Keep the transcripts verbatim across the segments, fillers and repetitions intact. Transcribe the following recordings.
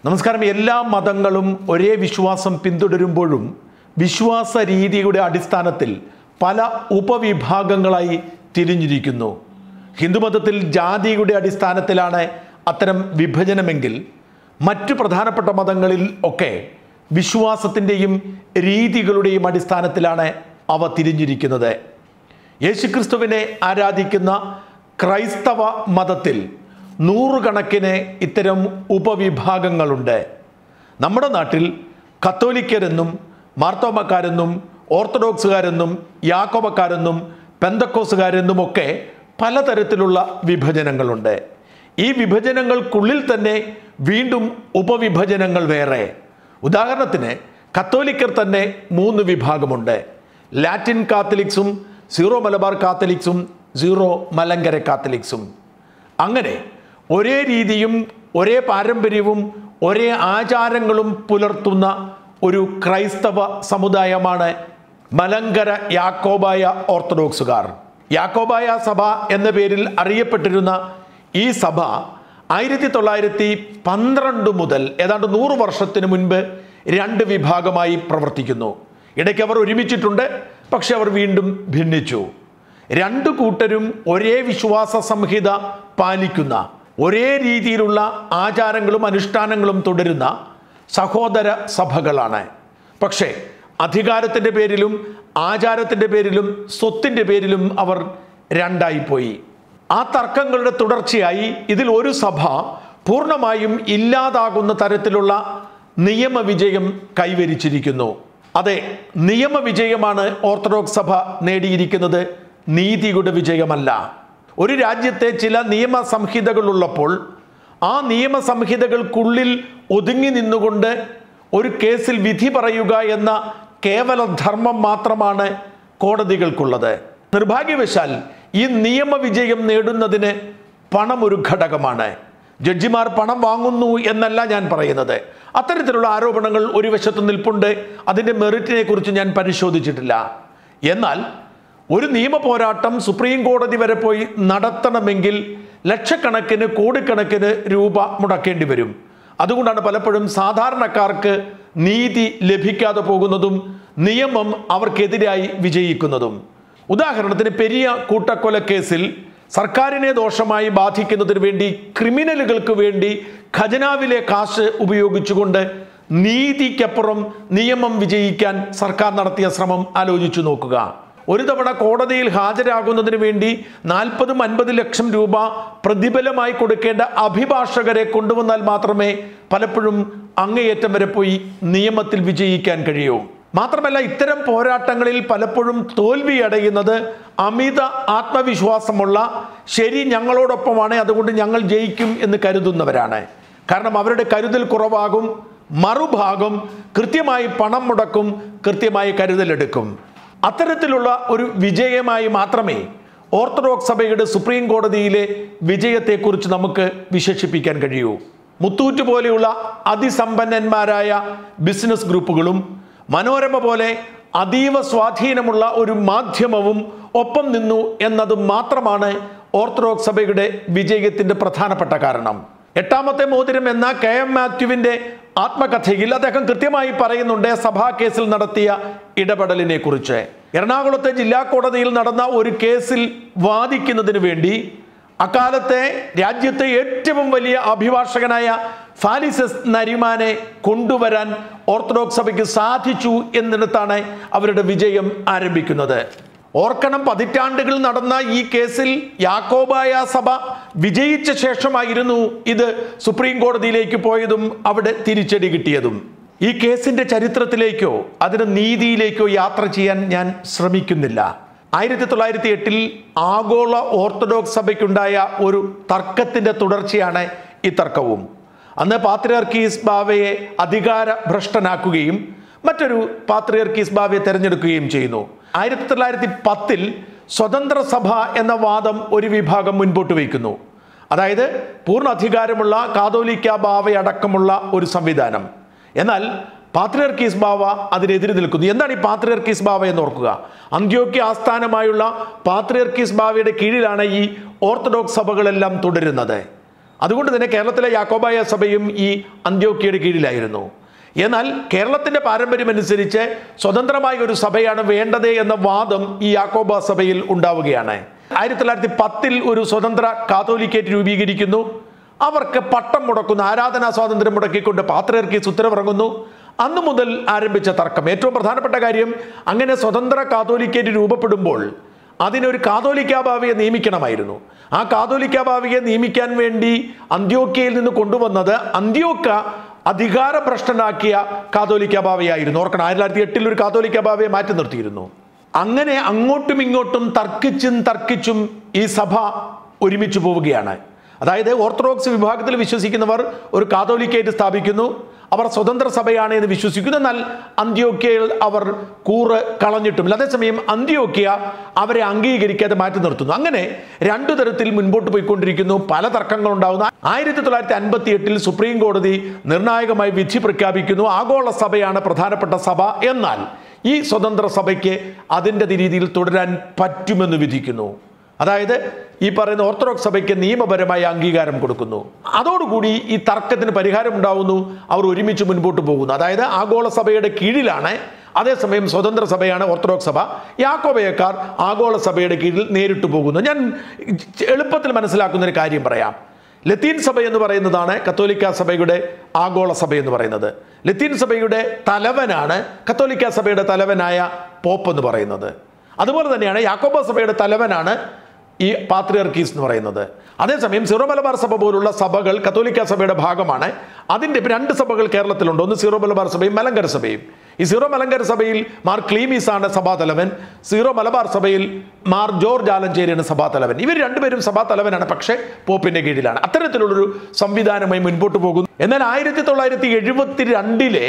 നമസ്കാരം. എല്ലാ മതങ്ങളും ഒരേ വിശ്വാസം പിന്തുടരുമ്പോഴും വിശ്വാസ രീതിയുടെ അടിസ്ഥാനത്തിൽ പല ഉപവിഭാഗങ്ങളായി തിരിഞ്ഞിരിക്കുന്നു. ഹിന്ദുമതത്തിൽ ജാതിയുടെ അടിസ്ഥാനത്തിലാണ് അത്തരം വിഭജനമെങ്കിൽ മറ്റു പ്രധാനപ്പെട്ട മതങ്ങളിൽ ഒക്കെ വിശ്വാസത്തിൻ്റെയും രീതികളുടെയും അടിസ്ഥാനത്തിലാണ് അവ തിരിഞ്ഞിരിക്കുന്നത്. യേശുക്രിസ്തുവിനെ ആരാധിക്കുന്ന ക്രൈസ്തവ മതത്തിൽ നൂറുകണക്കിന് ഇത്തരം ഉപവിഭാഗങ്ങളുണ്ട്. നമ്മുടെ നാട്ടിൽ കത്തോലിക്കരെന്നും മാർത്തോമക്കാരെന്നും ഓർത്തഡോക്സുകാരെന്നും യാക്കോബക്കാരെന്നും പെന്തക്കോസുകാരെന്നുമൊക്കെ പലതരത്തിലുള്ള വിഭജനങ്ങളുണ്ട്. ഈ വിഭജനങ്ങൾക്കുള്ളിൽ തന്നെ വീണ്ടും ഉപവിഭജനങ്ങൾ വേറെ. ഉദാഹരണത്തിന് കത്തോലിക്കർ തന്നെ മൂന്ന് വിഭാഗമുണ്ട്. ലാറ്റിൻ കാത്തലിക്സും സീറോ മലബാർ കാത്തലിക്സും സീറോ മലങ്കര കാത്തലിക്സും. അങ്ങനെ ഒരേ രീതിയും ഒരേ പാരമ്പര്യവും ഒരേ ആചാരങ്ങളും പുലർത്തുന്ന ഒരു ക്രൈസ്തവ സമുദായമാണ് മലങ്കര യാക്കോബായ ഓർത്തഡോക്സുകാർ. യാക്കോബായ സഭ എന്ന പേരിൽ അറിയപ്പെട്ടിരുന്ന ഈ സഭ ആയിരത്തി തൊള്ളായിരത്തി പന്ത്രണ്ട് മുതൽ ഏതാണ്ട് നൂറ് വർഷത്തിന് മുൻപ് രണ്ട് വിഭാഗമായി പ്രവർത്തിക്കുന്നു. ഇടയ്ക്ക് അവർ ഒരുമിച്ചിട്ടുണ്ട്, പക്ഷെ അവർ വീണ്ടും ഭിന്നിച്ചു. രണ്ടു കൂട്ടരും ഒരേ വിശ്വാസ സംഹിത പാലിക്കുന്ന ഒരേ രീതിയിലുള്ള ആചാരങ്ങളും അനുഷ്ഠാനങ്ങളും തുടരുന്ന സഹോദര സഭകളാണ്. പക്ഷേ അധികാരത്തിൻ്റെ പേരിലും ആചാരത്തിൻ്റെ പേരിലും സ്വത്തിൻ്റെ പേരിലും അവർ രണ്ടായിപ്പോയി. ആ തർക്കങ്ങളുടെ തുടർച്ചയായി ഇതിൽ ഒരു സഭ പൂർണ്ണമായും ഇല്ലാതാകുന്ന തരത്തിലുള്ള നിയമവിജയം കൈവരിച്ചിരിക്കുന്നു. അതെ, നിയമവിജയമാണ് ഓർത്തഡോക്സ് സഭ നേടിയിരിക്കുന്നത്, നീതിയുടെ വിജയമല്ല. ഒരു രാജ്യത്തെ ചില നിയമ സംഹിതകളുള്ളപ്പോൾ ആ നിയമസംഹിതകൾക്കുള്ളിൽ ഒതുങ്ങി നിന്നുകൊണ്ട് ഒരു കേസിൽ വിധി പറയുക എന്ന കേവല ധർമ്മം മാത്രമാണ് കോടതികൾക്കുള്ളത്. നിർഭാഗ്യവശാൽ ഈ നിയമവിജയം നേടുന്നതിന് പണം ഒരു ഘടകമാണ്. ജഡ്ജിമാർ പണം വാങ്ങുന്നു എന്നല്ല ഞാൻ പറയുന്നത്. അത്തരത്തിലുള്ള ആരോപണങ്ങൾ ഒരു വശത്ത് നിൽപ്പുണ്ട്. അതിൻ്റെ മെറിറ്റിനെ കുറിച്ച് ഞാൻ പരിശോധിച്ചിട്ടില്ല. എന്നാൽ ഒരു നിയമ പോരാട്ടം സുപ്രീം കോടതി വരെ പോയി നടത്തണമെങ്കിൽ ലക്ഷക്കണക്കിന് കോടിക്കണക്കിന് രൂപ മുടക്കേണ്ടി വരും. അതുകൊണ്ടാണ് പലപ്പോഴും സാധാരണക്കാർക്ക് നീതി ലഭിക്കാതെ പോകുന്നതും നിയമം അവർക്കെതിരായി വിജയിക്കുന്നതും. ഉദാഹരണത്തിന്, പെരിയ കൂട്ടക്കൊല കേസിൽ സർക്കാരിനെ ദോഷമായി ബാധിക്കുന്നതിന് വേണ്ടി ക്രിമിനലുകൾക്ക് വേണ്ടി ഖജനാവിലെ കാശ് ഉപയോഗിച്ചുകൊണ്ട് നീതിക്കപ്പുറം നിയമം വിജയിക്കാൻ സർക്കാർ നടത്തിയ ശ്രമം ആലോചിച്ചു നോക്കുക. ഒരു തവണ കോടതിയിൽ ഹാജരാകുന്നതിന് വേണ്ടി നാൽപ്പതും അൻപത് ലക്ഷം രൂപ പ്രതിഫലമായി കൊടുക്കേണ്ട അഭിഭാഷകരെ കൊണ്ടുവന്നാൽ മാത്രമേ പലപ്പോഴും അങ്ങേയറ്റം വരെ പോയി നിയമത്തിൽ വിജയിക്കാൻ കഴിയൂ. മാത്രമല്ല, ഇത്തരം പോരാട്ടങ്ങളിൽ പലപ്പോഴും തോൽവി അടയുന്നത് അമിത ആത്മവിശ്വാസമുള്ള, ശരി ഞങ്ങളോടൊപ്പമാണ് അതുകൊണ്ട് ഞങ്ങൾ ജയിക്കും എന്ന് കരുതുന്നവരാണ്. കാരണം അവരുടെ കരുതൽ കുറവാകും. മറുഭാഗം കൃത്യമായി പണം മുടക്കും, കൃത്യമായി കരുതലെടുക്കും. അത്തരത്തിലുള്ള ഒരു വിജയമായി മാത്രമേ ഓർത്തഡോക്സ് സഭയുടെ സുപ്രീം കോടതിയിലെ വിജയത്തെക്കുറിച്ച് നമുക്ക് വിശേഷിപ്പിക്കാൻ കഴിയൂ. മുത്തൂറ്റ് പോലെയുള്ള അതിസമ്പന്നന്മാരായ ബിസിനസ് ഗ്രൂപ്പുകളും മനോരമ പോലെ അതീവ സ്വാധീനമുള്ള ഒരു മാധ്യമവും ഒപ്പം നിന്നു എന്നത് മാത്രമാണ് ഓർത്തഡോക്സ് സഭയുടെ വിജയത്തിൻ്റെ പ്രധാനപ്പെട്ട കാരണം. എട്ടാമത്തെ മോതിരം എന്ന കെ എം മാത്യുവിൻ്റെ ആത്മകഥയിൽ അദ്ദേഹം കൃത്യമായി പറയുന്നുണ്ട് സഭാ കേസിൽ നടത്തിയ ഇടപെടലിനെ കുറിച്ച്. എറണാകുളത്തെ ജില്ലാ കോടതിയിൽ നടന്ന ഒരു കേസിൽ വാദിക്കുന്നതിന് വേണ്ടി അക്കാലത്തെ രാജ്യത്തെ ഏറ്റവും വലിയ അഭിഭാഷകനായ ഫാലിസസ് നരിമാനെ കൊണ്ടുവരാൻ ഓർത്തഡോക്സ് സഭയ്ക്ക് സാധിച്ചു എന്നിടത്താണ് അവരുടെ വിജയം ആരംഭിക്കുന്നത്. ഓർക്കണം, പതിറ്റാണ്ടുകൾ നടന്ന ഈ കേസിൽ യാക്കോബായ സഭ വിജയിച്ച ശേഷമായിരുന്നു ഇത് സുപ്രീം കോടതിയിലേക്ക് പോയതും അവിടെ തിരിച്ചടി കിട്ടിയതും. ഈ കേസിന്റെ ചരിത്രത്തിലേക്കോ അതിന് നീതിയിലേക്കോ യാത്ര ചെയ്യാൻ ഞാൻ ശ്രമിക്കുന്നില്ല. ആയിരത്തി തൊള്ളായിരത്തി എട്ടിൽ ആഗോള ഓർത്തഡോക്സ് സഭയ്ക്കുണ്ടായ ഒരു തർക്കത്തിന്റെ തുടർച്ചയാണ് ഈ തർക്കവും. അന്ന് പാത്രിയാർക്കീസ് ബാവയെ അധികാര ഭ്രഷ്ടനാക്കുകയും മറ്റൊരു പാത്രിയാർക്കീസ് ബാവയെ തെരഞ്ഞെടുക്കുകയും ചെയ്യുന്നു. ആയിരത്തി തൊള്ളായിരത്തി പത്തിൽ സ്വതന്ത്ര സഭ എന്ന വാദം ഒരു വിഭാഗം മുൻപോട്ട് വയ്ക്കുന്നു. അതായത് പൂർണ്ണ അധികാരമുള്ള കാതോലിക്ക ബാവയടക്കമുള്ള ഒരു സംവിധാനം. എന്നാൽ പാത്രിയാർക്കീസ് ബാവ അതിനെതിരെ നിൽക്കുന്നു. എന്താണ് ഈ പാത്രിയാർക്കീസ് ബാവ എന്ന് ഓർക്കുക. അന്ത്യോക്യ ആസ്ഥാനമായുള്ള പാത്രിയാർക്കീസ് ബാവയുടെ കീഴിലാണ് ഈ ഓർത്തഡോക്സ് സഭകളെല്ലാം തുടരുന്നത്. അതുകൊണ്ട് തന്നെ കേരളത്തിലെ യാക്കോബായ സഭയും ഈ അന്ത്യോക്യയുടെ കീഴിലായിരുന്നു. എന്നാൽ കേരളത്തിൻ്റെ പാരമ്പര്യമനുസരിച്ച് സ്വതന്ത്രമായ ഒരു സഭയാണ് വേണ്ടത് എന്ന വാദം ഈ യാക്കോബ സഭയിൽ ഉണ്ടാവുകയാണ്. ആയിരത്തി തൊള്ളായിരത്തി പത്തിൽ ഒരു സ്വതന്ത്ര കാത്തോലിക്കേറ്റ് രൂപീകരിക്കുന്നു. അവർക്ക് പട്ടം മുടക്കുന്നു, ആരാധനാ സ്വാതന്ത്ര്യം മുടക്കിക്കൊണ്ട് പാത്രിയർക്കീസ് ഉത്തരവിറങ്ങുന്നു. അന്നു മുതൽ ആരംഭിച്ച തർക്കം. ഏറ്റവും പ്രധാനപ്പെട്ട കാര്യം, അങ്ങനെ സ്വതന്ത്ര കാത്തോലിക്കേറ്റ് രൂപപ്പെടുമ്പോൾ അതിനൊരു കാതോലിക്ക ബാവയെ നിയമിക്കണമായിരുന്നു. ആ കാതോലിക്ക ബാവയെ നിയമിക്കാൻ വേണ്ടി അന്ത്യോക്യയിൽ നിന്ന് കൊണ്ടുവന്നത് അന്ത്യോക്ക അധികാരഭ്രഷ്ടനാക്കിയ കാതോലിക്ക ബാവയായിരുന്നു. ഓർക്കണം, ആയിരത്തി തൊള്ളായിരത്തി എട്ടിൽ ഒരു കാതോലിക്ക ബാവയെ മാറ്റി നിർത്തിയിരുന്നു. അങ്ങനെ അങ്ങോട്ടും ഇങ്ങോട്ടും തർക്കിച്ചും തർക്കിച്ചും ഈ സഭ ഒരുമിച്ച് പോവുകയാണ്. അതായത് ഓർത്തഡോക്സ് വിഭാഗത്തിൽ വിശ്വസിക്കുന്നവർ ഒരു കാതോലിക്കേറ്റ് സ്ഥാപിക്കുന്നു, അവർ സ്വതന്ത്ര സഭയാണ് എന്ന് വിശ്വസിക്കുന്നു. എന്നാൽ അന്ത്യോക്യയിൽ അവർ കൂറ് കളഞ്ഞിട്ടുമില്ല. അതേസമയം അന്ത്യോക്യ അവരെ അംഗീകരിക്കാതെ മാറ്റി നിർത്തുന്നു. അങ്ങനെ രണ്ടു തരത്തിൽ മുൻപോട്ട് പോയിക്കൊണ്ടിരിക്കുന്നു. പല തർക്കങ്ങൾ ഉണ്ടാകുന്നു. ആയിരത്തി തൊള്ളായിരത്തി അൻപത്തി എട്ടിൽ സുപ്രീം കോടതി നിർണായകമായി വിധി പ്രഖ്യാപിക്കുന്നു. ആഗോള സഭയാണ് പ്രധാനപ്പെട്ട സഭ, എന്നാൽ ഈ സ്വതന്ത്ര സഭയ്ക്ക് അതിൻ്റെ രീതിയിൽ തുടരാൻ പറ്റുമെന്ന് വിധിക്കുന്നു. അതായത് ഈ പറയുന്ന ഓർത്തഡോക്സ് സഭയ്ക്ക് നിയമപരമായ അംഗീകാരം കൊടുക്കുന്നു. അതോടുകൂടി ഈ തർക്കത്തിന് പരിഹാരം ഉണ്ടാവുന്നു. അവർ ഒരുമിച്ച് മുൻപോട്ട് പോകുന്നു. അതായത് ആഗോള സഭയുടെ കീഴിലാണ്, അതേസമയം സ്വതന്ത്ര സഭയാണ് ഓർത്തഡോക്സ് സഭ. യാക്കോബയക്കാർ ആഗോള സഭയുടെ കീഴിൽ നേരിട്ട് പോകുന്നു. ഞാൻ എളുപ്പത്തിൽ മനസ്സിലാക്കുന്ന ഒരു കാര്യം പറയാം. ലത്തീൻ സഭ എന്ന് പറയുന്നതാണ് കത്തോലിക്ക സഭയുടെ ആഗോള സഭ എന്ന് പറയുന്നത്. ലത്തീൻ സഭയുടെ തലവനാണ് കത്തോലിക്ക സഭയുടെ തലവനായ പോപ്പ് എന്ന് പറയുന്നത്. അതുപോലെ തന്നെയാണ് യാക്കോബ സഭയുടെ തലവനാണ് ഈ പാത്രിയർക്കീസ് എന്ന് പറയുന്നത്. അതേസമയം സീറോ മലബാർ സഭ പോലുള്ള സഭകൾ കത്തോലിക്ക സഭയുടെ ഭാഗമാണ്. അതിൻ്റെ രണ്ട് സഭകൾ കേരളത്തിലുണ്ട്. ഒന്ന് സീറോ മലബാർ സഭയും മലങ്കര സഭയും. ഈ സീറോ മലങ്കര സഭയിൽ മാർ ക്ലീമീസ് ആണ് സഭാതലവൻ. സീറോ മലബാർ സഭയിൽ മാർ ജോർജ് ആലഞ്ചേരിയാണ് സഭാതലവൻ. ഇവർ രണ്ടുപേരും സഭാതലവനാണ്, പക്ഷേ പോപ്പിന്റെ കീഴിലാണ്. അത്തരത്തിലുള്ളൊരു സംവിധാനമായി മുൻപോട്ട് പോകുന്നു. എന്നാൽ ആയിരത്തി തൊള്ളായിരത്തി എഴുപത്തി രണ്ടിലെ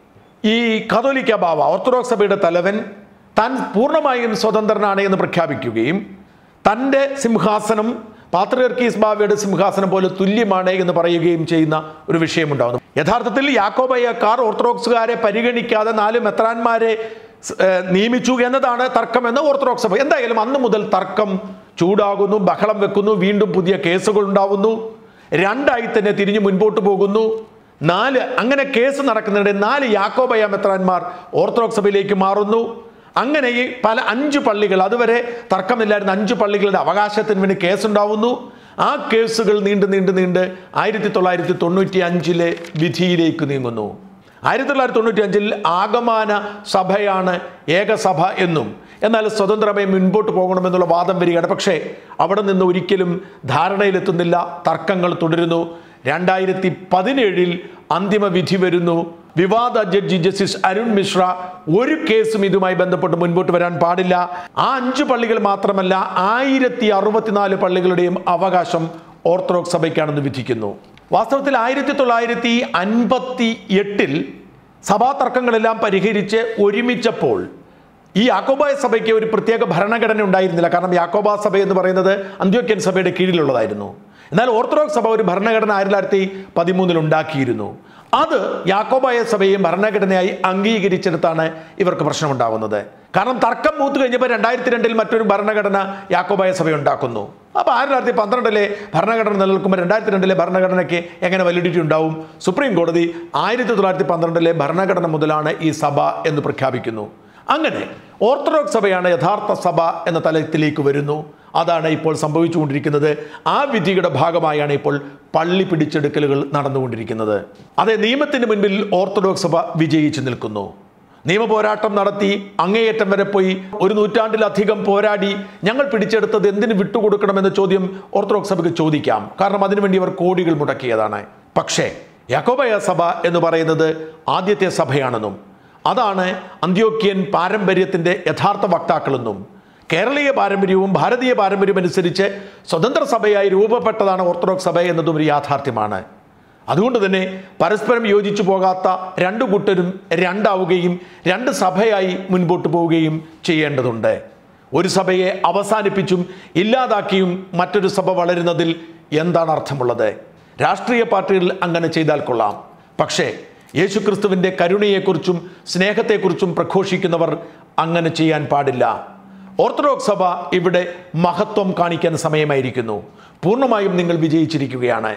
ഈ കത്തോലിക്ക ബാവ, ഓർത്തഡോക്സ് സഭയുടെ തലവൻ, താൻ പൂർണ്ണമായും സ്വതന്ത്രനാണ് എന്ന് പ്രഖ്യാപിക്കുകയും തൻ്റെ സിംഹാസനം പാത്രിയർക്കീസ് ബാവയുടെ സിംഹാസനം പോലെ തുല്യമാണ് എന്ന് പറയുകയും ചെയ്യുന്ന ഒരു വിഷയമുണ്ടാകുന്നു. യഥാർത്ഥത്തിൽ യാക്കോബയക്കാർ ഓർത്തഡോക്സുകാരെ പരിഗണിക്കാതെ നാല് മെത്രാന്മാരെ നിയമിച്ചു എന്നതാണ് തർക്കമെന്ന് ഓർത്തഡോക്സ് സഭ. എന്തായാലും അന്ന് മുതൽ തർക്കം ചൂടാകുന്നു, ബഹളം വെക്കുന്നു, വീണ്ടും പുതിയ കേസുകൾ ഉണ്ടാവുന്നു. രണ്ടായി തന്നെ തിരിഞ്ഞു മുൻപോട്ട് പോകുന്നു. നാല് അങ്ങനെ കേസ് നടക്കുന്നിടെ നാല് യാക്കോബയ മെത്രാന്മാർ ഓർത്തഡോക്സ് സഭയിലേക്ക് മാറുന്നു. അങ്ങനെ ഈ പല അഞ്ച് പള്ളികൾ, അതുവരെ തർക്കമില്ലായിരുന്ന അഞ്ച് പള്ളികളുടെ അവകാശത്തിന് വേണ്ടി കേസുണ്ടാവുന്നു. ആ കേസുകൾ നീണ്ട് നീണ്ട് നീണ്ട് ആയിരത്തി തൊള്ളായിരത്തി തൊണ്ണൂറ്റി അഞ്ചിലെ വിധിയിലേക്ക് നീങ്ങുന്നു. ആയിരത്തി തൊള്ളായിരത്തി തൊണ്ണൂറ്റി അഞ്ചിൽ ആഗമന സഭയാണ് ഏകസഭ എന്നും എന്നാൽ സ്വതന്ത്രമായി മുൻപോട്ട് പോകണമെന്നുള്ള വാദം വരികയാണ്. പക്ഷേ അവിടെ നിന്ന് ഒരിക്കലും ധാരണയിലെത്തുന്നില്ല. തർക്കങ്ങൾ തുടരുന്നു. രണ്ടായിരത്തി പതിനേഴിൽ അന്തിമ വിധി വരുന്നു. വിവാദ ജഡ്ജി ജസ്റ്റിസ് അരുൺ മിശ്ര ഒരു കേസും ഇതുമായി ബന്ധപ്പെട്ട് മുൻപോട്ട് വരാൻ പാടില്ല. ആ അഞ്ച് പള്ളികൾ മാത്രമല്ല, ആയിരത്തി അറുപത്തിനാല് പള്ളികളുടെയും അവകാശം ഓർത്തഡോക്സ് സഭയ്ക്കാണെന്ന് വിധിക്കുന്നു. വാസ്തവത്തിൽ ആയിരത്തി തൊള്ളായിരത്തി അൻപത്തി എട്ടിൽ സഭാ തർക്കങ്ങളെല്ലാം പരിഹരിച്ച് ഒരുമിച്ചപ്പോൾ ഈ യാക്കോബായ സഭയ്ക്ക് ഒരു പ്രത്യേക ഭരണഘടന ഉണ്ടായിരുന്നില്ല. കാരണം യാക്കോബ സഭ എന്ന് പറയുന്നത് അന്ത്യോക്യൻ സഭയുടെ കീഴിലുള്ളതായിരുന്നു. എന്നാൽ ഓർത്തഡോക്സ് സഭ ഒരു ഭരണഘടന ആയിരത്തി തൊള്ളായിരത്തി പതിമൂന്നിൽ ഉണ്ടാക്കിയിരുന്നു. അത് യാക്കോബായ സഭയും ഭരണഘടനയായി അംഗീകരിച്ചെടുത്താണ് ഇവർക്ക് പ്രശ്നമുണ്ടാകുന്നത്. കാരണം തർക്കം മൂത്ത് കഴിഞ്ഞപ്പോൾ രണ്ടായിരത്തി രണ്ടിൽ മറ്റൊരു ഭരണഘടന യാക്കോബായ സഭ ഉണ്ടാക്കുന്നു. അപ്പോൾ ആയിരത്തി തൊള്ളായിരത്തി പന്ത്രണ്ടിലെ ഭരണഘടന നിലനിൽക്കുമ്പോൾ രണ്ടായിരത്തി രണ്ടിലെ ഭരണഘടനയ്ക്ക് എങ്ങനെ വാലിഡിറ്റി ഉണ്ടാവും? സുപ്രീം കോടതി ആയിരത്തി തൊള്ളായിരത്തി പന്ത്രണ്ടിലെ ഭരണഘടന മുതലാണ് ഈ സഭ എന്ന് പ്രഖ്യാപിക്കുന്നു. അങ്ങനെ ഓർത്തഡോക്സ് സഭയാണ് യഥാർത്ഥ സഭ എന്ന തലത്തിലേക്ക് വരുന്നു. അതാണ് ഇപ്പോൾ സംഭവിച്ചുകൊണ്ടിരിക്കുന്നത്. ആ വിധിയുടെ ഭാഗമായാണ് ഇപ്പോൾ പള്ളി പിടിച്ചെടുക്കലുകൾ നടന്നുകൊണ്ടിരിക്കുന്നത്. അതെ, നിയമത്തിന് മുൻപിൽ ഓർത്തഡോക്സ് സഭ വിജയിച്ചു നിൽക്കുന്നു. നിയമ പോരാട്ടം നടത്തി അങ്ങേയറ്റം വരെ പോയി ഒരു നൂറ്റാണ്ടിലധികം പോരാടി ഞങ്ങൾ പിടിച്ചെടുത്തത് എന്തിനു വിട്ടുകൊടുക്കണമെന്ന ചോദ്യം ഓർത്തഡോക്സ് സഭയ്ക്ക് ചോദിക്കാം. കാരണം അതിനുവേണ്ടി അവർ കോടികൾ മുടക്കിയതാണ്. പക്ഷേ യാക്കോബായ സഭ എന്ന് പറയുന്നത് ആദ്യത്തെ സഭയാണെന്നും അതാണ് അന്ത്യോക്യൻ പാരമ്പര്യത്തിൻ്റെ യഥാർത്ഥ വക്താക്കളെന്നും കേരളീയ പാരമ്പര്യവും ഭാരതീയ പാരമ്പര്യവും അനുസരിച്ച് സ്വതന്ത്ര സഭയായി രൂപപ്പെട്ടതാണ് ഓർത്തഡോക്സ് സഭ എന്നതും ഒരു യാഥാർത്ഥ്യമാണ്. അതുകൊണ്ട് തന്നെ പരസ്പരം യോജിച്ചു പോകാത്ത രണ്ടു കൂട്ടരും രണ്ടാവുകയും രണ്ട് സഭയായി മുൻപോട്ട് പോവുകയും ചെയ്യേണ്ടതുണ്ട്. ഒരു സഭയെ അവസാനിപ്പിച്ചും ഇല്ലാതാക്കിയും മറ്റൊരു സഭ വളരുന്നതിൽ എന്താണ് അർത്ഥമുള്ളത്? രാഷ്ട്രീയ പാർട്ടികൾ അങ്ങനെ ചെയ്താൽ കൊള്ളാം. പക്ഷേ യേശുക്രിസ്തുവിൻ്റെ കരുണയെക്കുറിച്ചും സ്നേഹത്തെക്കുറിച്ചും പ്രഘോഷിക്കുന്നവർ അങ്ങനെ ചെയ്യാൻ പാടില്ല. ഓർത്തഡോക്സ് സഭ ഇവിടെ മഹത്വം കാണിക്കാൻ സമയമായിരിക്കുന്നു. പൂർണ്ണമായും നിങ്ങൾ വിജയിച്ചിരിക്കുകയാണ്.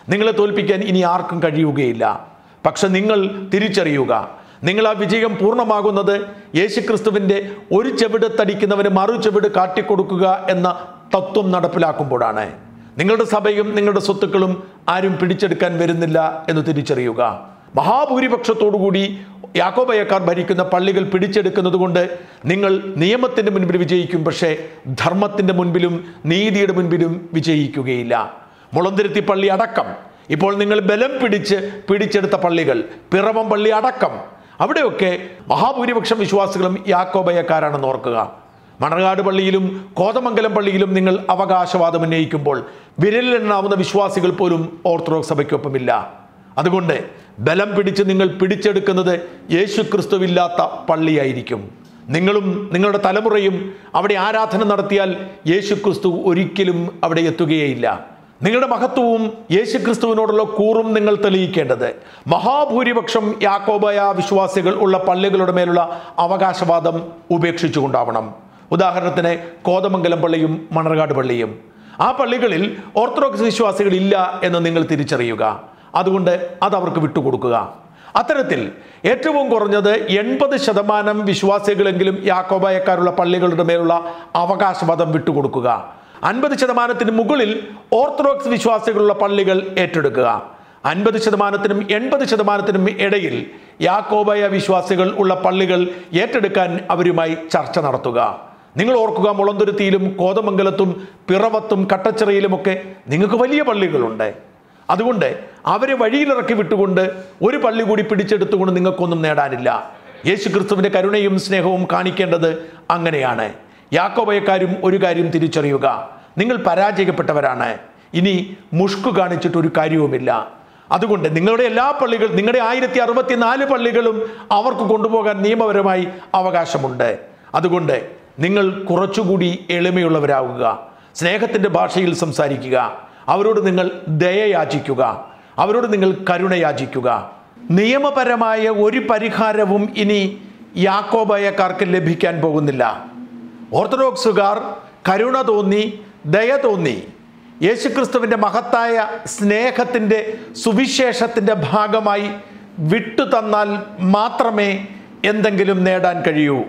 നിങ്ങളെ തോൽപ്പിക്കാൻ ഇനി ആർക്കും കഴിയുകയില്ല. പക്ഷെ നിങ്ങൾ തിരിച്ചറിയുക, നിങ്ങൾ ആ വിജയം പൂർണ്ണമാകുന്നത് യേശുക്രിസ്തുവിൻ്റെ ഒരു ചെവിട് തടിക്കുന്നവന് മറു ചെവിട് കാട്ടിക്കൊടുക്കുക എന്ന തത്വം നടപ്പിലാക്കുമ്പോഴാണ്. നിങ്ങളുടെ സഭയും നിങ്ങളുടെ സ്വത്തുക്കളും ആരും പിടിച്ചെടുക്കാൻ വരുന്നില്ല എന്ന് തിരിച്ചറിയുക. മഹാഭൂരിപക്ഷത്തോടുകൂടി യാക്കോബയക്കാർ ഭരിക്കുന്ന പള്ളികൾ പിടിച്ചെടുക്കുന്നത് കൊണ്ട് നിങ്ങൾ നിയമത്തിൻ്റെ മുൻപിൽ വിജയിക്കും, പക്ഷേ ധർമ്മത്തിൻ്റെ മുൻപിലും നീതിയുടെ മുൻപിലും വിജയിക്കുകയില്ല. മുളന്തുരുത്തി പള്ളി അടക്കം ഇപ്പോൾ നിങ്ങൾ ബലം പിടിച്ച് പിടിച്ചെടുത്ത പള്ളികൾ, പിറവം പള്ളി അടക്കം, അവിടെയൊക്കെ മഹാഭൂരിപക്ഷം വിശ്വാസികളും യാക്കോബയക്കാരാണെന്ന് ഓർക്കുക. മണർകാട് പള്ളിയിലും കോതമംഗലം പള്ളിയിലും നിങ്ങൾ അവകാശവാദം ഉന്നയിക്കുമ്പോൾ വിരലിലെണ്ണാവുന്ന വിശ്വാസികൾ പോലും ഓർത്തഡോക്സ് സഭയ്ക്കൊപ്പമില്ല. അതുകൊണ്ട് ബലം പിടിച്ച് നിങ്ങൾ പിടിച്ചെടുക്കുന്നത് യേശുക്രിസ്തുവില്ലാത്ത പള്ളിയായിരിക്കും. നിങ്ങളും നിങ്ങളുടെ തലമുറയും അവിടെ ആരാധന നടത്തിയാൽ യേശുക്രിസ്തു ഒരിക്കലും അവിടെ എത്തുകയില്ല. നിങ്ങളുടെ മഹത്വവും യേശുക്രിസ്തുവിനോടുള്ള കൂറും നിങ്ങൾ തെളിയിക്കേണ്ടത് മഹാഭൂരിപക്ഷം യാക്കോബായ വിശ്വാസികൾ ഉള്ള പള്ളികളുടെ മേലുള്ള അവകാശവാദം ഉപേക്ഷിച്ചുകൊണ്ടാവണം. ഉദാഹരണത്തിന് കോതമംഗലം പള്ളിയും മണർകാട് പള്ളിയും, ആ പള്ളികളിൽ ഓർത്തഡോക്സ് വിശ്വാസികൾ ഇല്ല എന്ന് നിങ്ങൾ തിരിച്ചറിയുക. അതുകൊണ്ട് അത് അവർക്ക് വിട്ടുകൊടുക്കുക. അത്തരത്തിൽ ഏറ്റവും കുറഞ്ഞത് എൺപത് ശതമാനം വിശ്വാസികളെങ്കിലും യാക്കോബായക്കാരുള്ള പള്ളികളുടെ മേലുള്ള അവകാശവാദം വിട്ടുകൊടുക്കുക. അൻപത് ശതമാനത്തിന് മുകളിൽ ഓർത്തഡോക്സ് വിശ്വാസികളുള്ള പള്ളികൾ ഏറ്റെടുക്കുക. അൻപത് ശതമാനത്തിനും എൺപത് ശതമാനത്തിനും ഇടയിൽ യാക്കോബായ വിശ്വാസികൾ ഉള്ള പള്ളികൾ ഏറ്റെടുക്കാൻ അവരുമായി ചർച്ച നടത്തുക. നിങ്ങൾ ഓർക്കുക, മുളന്തുരുത്തിയിലും കോതമംഗലത്തും പിറവത്തും കട്ടച്ചിറയിലുമൊക്കെ നിങ്ങൾക്ക് വലിയ പള്ളികളുണ്ട്. അതുകൊണ്ട് അവരെ വഴിയിലിറക്കി വിട്ടുകൊണ്ട് ഒരു പള്ളി കൂടി പിടിച്ചെടുത്തുകൊണ്ട് നിങ്ങൾക്കൊന്നും നേടാനില്ല. യേശുക്രിസ്തുവിൻ്റെ കരുണയും സ്നേഹവും കാണിക്കേണ്ടത് അങ്ങനെയാണ്. യാക്കോബയക്കാരും ഒരു കാര്യം തിരിച്ചറിയുക, നിങ്ങൾ പരാജയപ്പെട്ടവരാണ്. ഇനി മുഷ്കു കാണിച്ചിട്ടൊരു കാര്യവുമില്ല. അതുകൊണ്ട് നിങ്ങളുടെ എല്ലാ പള്ളികൾ, നിങ്ങളുടെ ആയിരത്തി അറുപത്തി നാല് പള്ളികളും അവർക്ക് കൊണ്ടുപോകാൻ നിയമപരമായി അവകാശമുണ്ട്. അതുകൊണ്ട് നിങ്ങൾ കുറച്ചുകൂടി എളിമയുള്ളവരാകുക, സ്നേഹത്തിൻ്റെ ഭാഷയിൽ സംസാരിക്കുക, അവരോട് നിങ്ങൾ ദയയാചിക്കുക, അവരോട് നിങ്ങൾ കരുണയാചിക്കുക. നിയമപരമായ ഒരു പരിഹാരവും ഇനി യാക്കോബായക്കാർക്ക് ലഭിക്കാൻ പോകുന്നില്ല. ഓർത്തഡോക്സുകാർ കരുണ തോന്നി, ദയ തോന്നി, യേശുക്രിസ്തുവിൻ്റെ മഹത്തായ സ്നേഹത്തിൻ്റെ സുവിശേഷത്തിൻ്റെ ഭാഗമായി വിട്ടു തന്നാൽ മാത്രമേ എന്തെങ്കിലും നേടാൻ കഴിയൂ.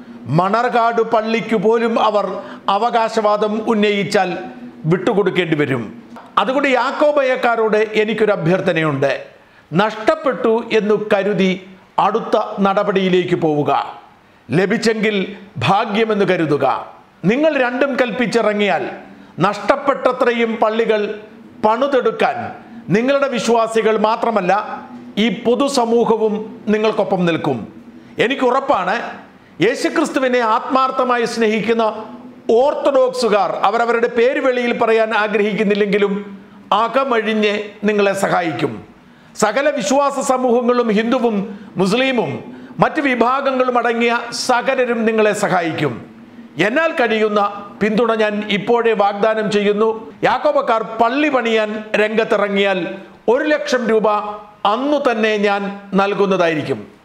മണർകാട് പള്ളിക്കു പോലും അവർ അവകാശവാദം ഉന്നയിച്ചാൽ വിട്ടുകൊടുക്കേണ്ടി വരും. അതുകൊണ്ട് യാക്കോബയക്കാരോട് എനിക്കൊരു അഭ്യർത്ഥനയുണ്ട്. നഷ്ടപ്പെട്ടു എന്നു കരുതി അടുത്ത നടപടിയിലേക്ക് പോവുക. ലഭിച്ചെങ്കിൽ ഭാഗ്യമെന്ന് കരുതുക. നിങ്ങൾ രണ്ടും കൽപ്പിച്ചിറങ്ങിയാൽ നഷ്ടപ്പെട്ടത്രയും പള്ളികൾ പണിതെടുക്കാൻ നിങ്ങളുടെ വിശ്വാസികൾ മാത്രമല്ല, ഈ പൊതുസമൂഹവും നിങ്ങൾക്കൊപ്പം നിൽക്കും. എനിക്കുറപ്പാണ്, യേശുക്രിസ്തുവിനെ ആത്മാർത്ഥമായി സ്നേഹിക്കുന്ന ഓർത്തഡോക്സുകാർ അവരവരുടെ പേര് വെളിയിൽ പറയാൻ ആഗ്രഹിക്കുന്നില്ലെങ്കിലും അകമഴിഞ്ഞ് നിങ്ങളെ സഹായിക്കും. സകല വിശ്വാസ സമൂഹങ്ങളും, ഹിന്ദുവും മുസ്ലിമും മറ്റ് വിഭാഗങ്ങളും അടങ്ങിയ സകലരും നിങ്ങളെ സഹായിക്കും. എന്നാൽ കഴിയുന്ന പിന്തുണ ഞാൻ ഇപ്പോഴേ വാഗ്ദാനം ചെയ്യുന്നു. യാക്കോബക്കാർ പള്ളി പണിയാൻ രംഗത്തിറങ്ങിയാൽ ഒരു ലക്ഷം രൂപ അന്നു തന്നെ ഞാൻ നൽകുന്നതായിരിക്കും.